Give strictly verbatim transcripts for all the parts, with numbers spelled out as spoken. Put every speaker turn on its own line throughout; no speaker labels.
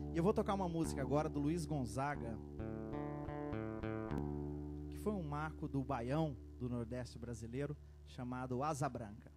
E eu vou tocar uma música agora do Luiz Gonzaga, que foi um marco do baião do Nordeste brasileiro, chamado Asa Branca.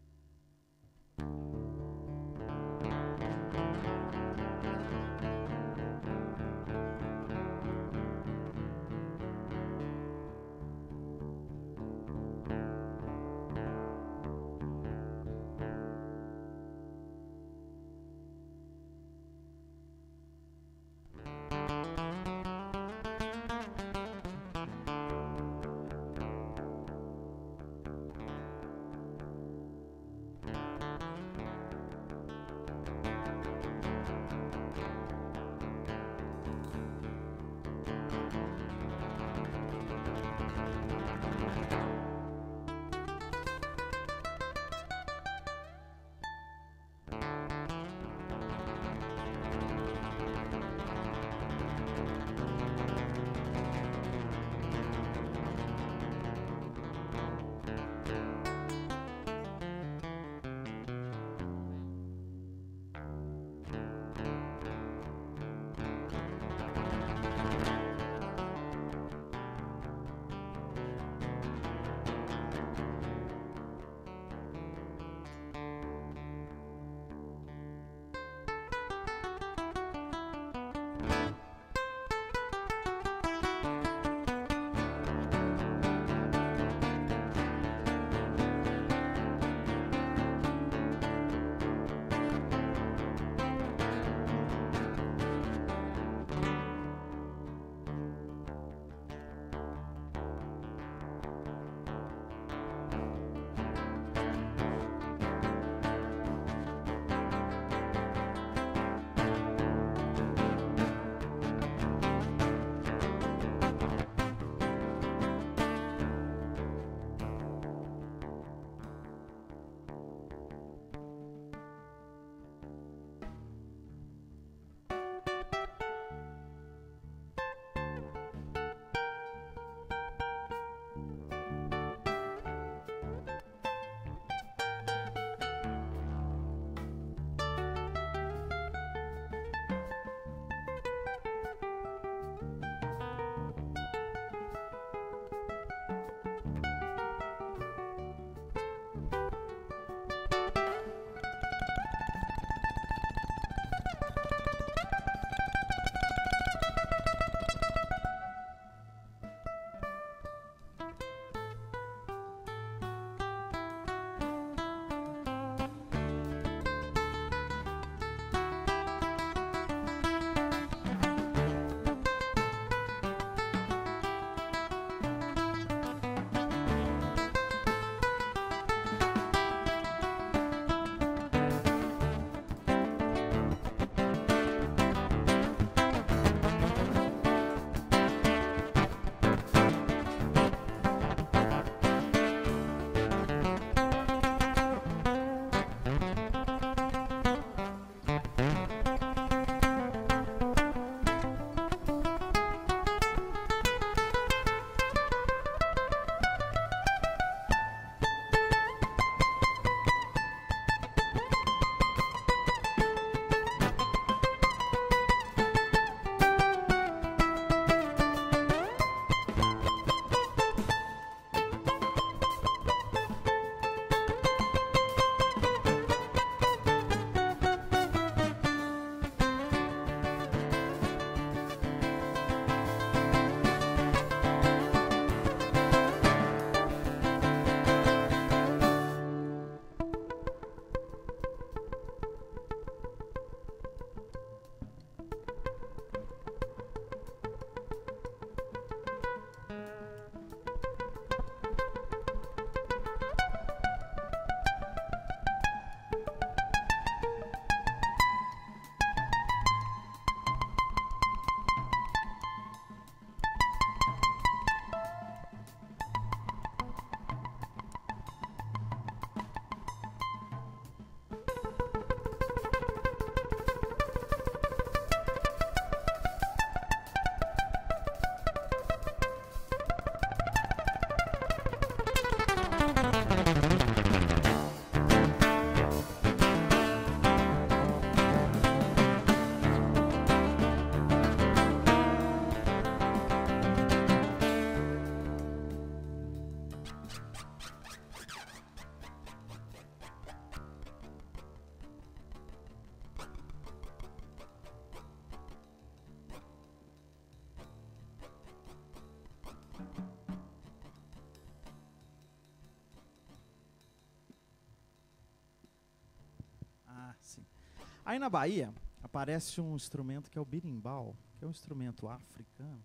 Aí na Bahia aparece um instrumento que é o berimbau, que é um instrumento africano.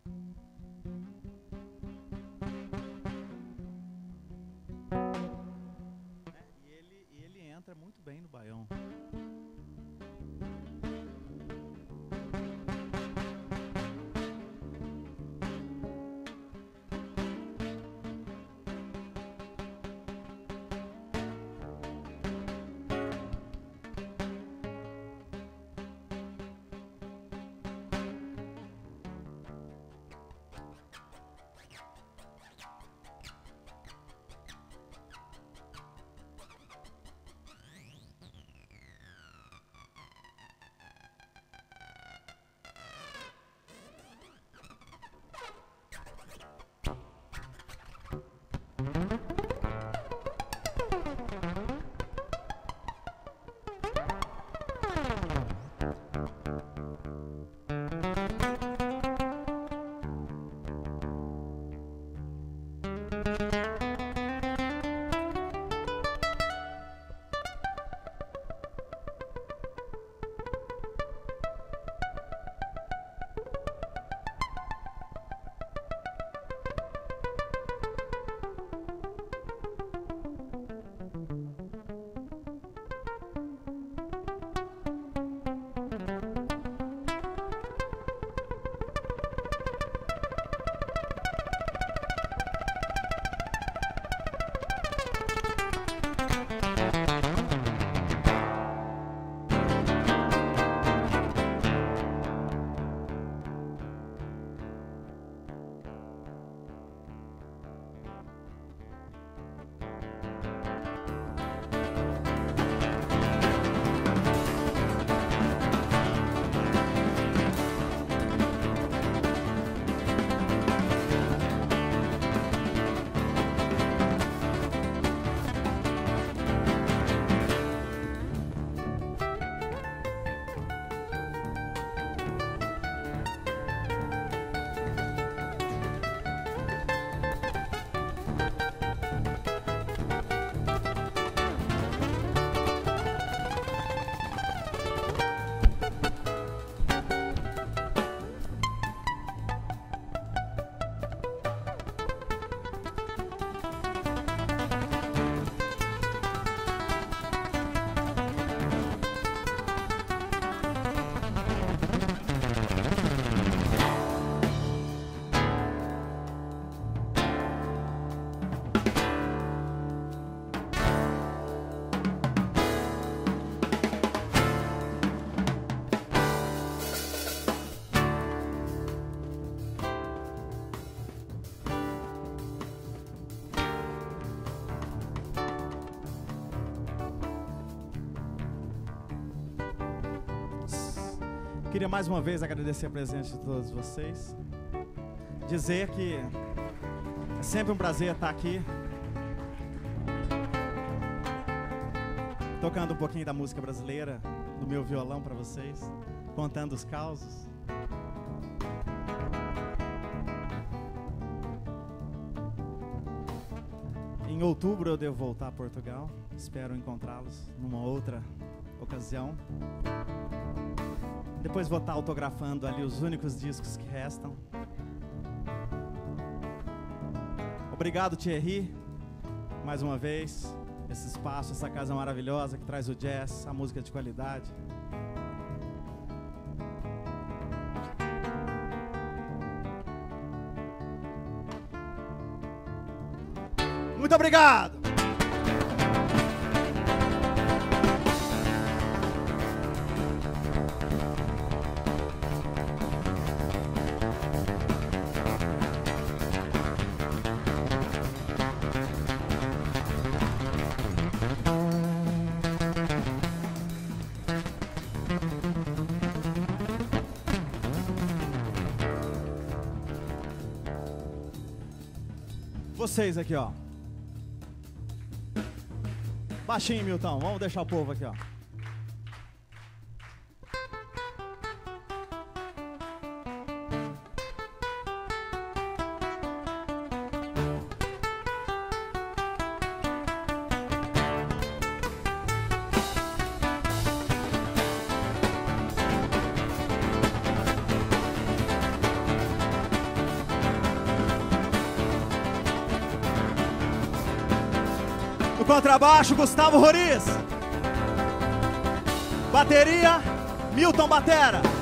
É, e, ele, e ele entra muito bem no baião. Queria mais uma vez agradecer a presença de todos vocês. Dizer que é sempre um prazer estar aqui, tocando um pouquinho da música brasileira no meu violão para vocês, contando os causos. Em outubro eu devo voltar a Portugal. Espero encontrá-los numa outra ocasião. Depois vou estar autografando ali os únicos discos que restam. Obrigado, Thierry, mais uma vez. Esse espaço, essa casa maravilhosa que traz o jazz, a música de qualidade. Muito obrigado! Vocês aqui, ó. Baixinho, Milton. Vamos deixar o povo aqui, ó. contrabaixo, Gustavo Roriz. Bateria, Milton Batera.